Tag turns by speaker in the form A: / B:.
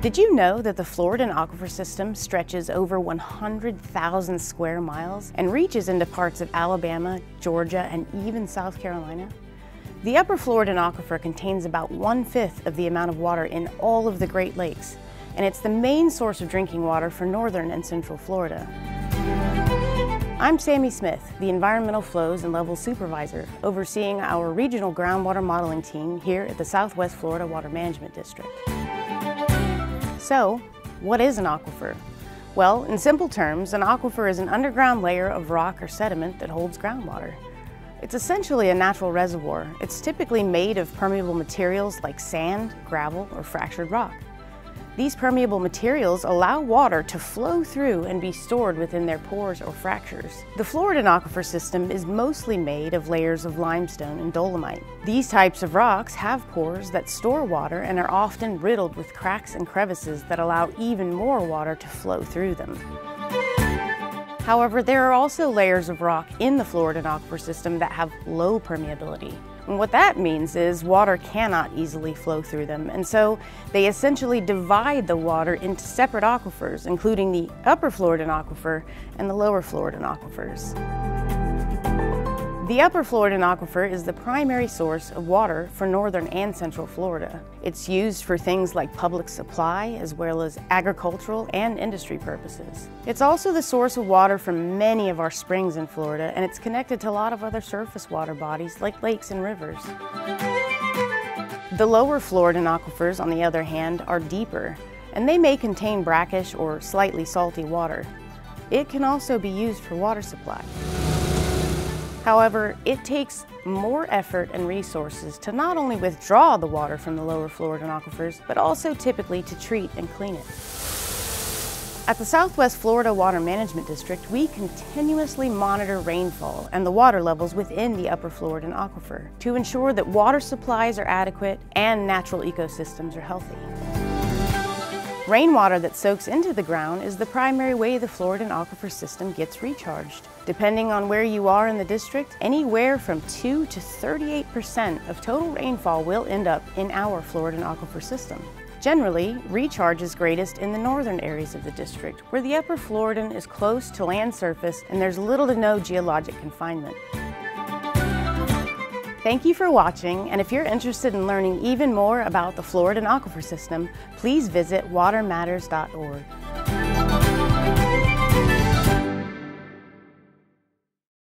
A: Did you know that the Floridan Aquifer system stretches over 100,000 square miles and reaches into parts of Alabama, Georgia, and even South Carolina? The upper Floridan Aquifer contains about 1/5 of the amount of water in all of the Great Lakes, and it's the main source of drinking water for northern and central Florida. I'm Sammy Smith, the Environmental Flows and Levels Supervisor, overseeing our regional groundwater modeling team here at the Southwest Florida Water Management District. So, what is an aquifer? Well, in simple terms, an aquifer is an underground layer of rock or sediment that holds groundwater. It's essentially a natural reservoir. It's typically made of permeable materials like sand, gravel, or fractured rock. These permeable materials allow water to flow through and be stored within their pores or fractures. The Floridan Aquifer system is mostly made of layers of limestone and dolomite. These types of rocks have pores that store water and are often riddled with cracks and crevices that allow even more water to flow through them. However, there are also layers of rock in the Floridan Aquifer system that have low permeability. And what that means is water cannot easily flow through them, and so they essentially divide the water into separate aquifers, including the upper Floridan Aquifer and the lower Floridan aquifers. The upper Floridan Aquifer is the primary source of water for northern and central Florida. It's used for things like public supply as well as agricultural and industry purposes. It's also the source of water for many of our springs in Florida, and it's connected to a lot of other surface water bodies like lakes and rivers. The lower Floridan aquifers, on the other hand, are deeper, and they may contain brackish or slightly salty water. It can also be used for water supply. However, it takes more effort and resources to not only withdraw the water from the lower Floridan aquifers, but also typically to treat and clean it. At the Southwest Florida Water Management District, we continuously monitor rainfall and the water levels within the upper Floridan Aquifer to ensure that water supplies are adequate and natural ecosystems are healthy. Rainwater that soaks into the ground is the primary way the Floridan Aquifer system gets recharged. Depending on where you are in the district, anywhere from 2 to 38% of total rainfall will end up in our Floridan Aquifer system. Generally, recharge is greatest in the northern areas of the district, where the upper Floridan is close to land surface and there's little to no geologic confinement. Thank you for watching, and if you're interested in learning even more about the Floridan Aquifer system, please visit watermatters.org.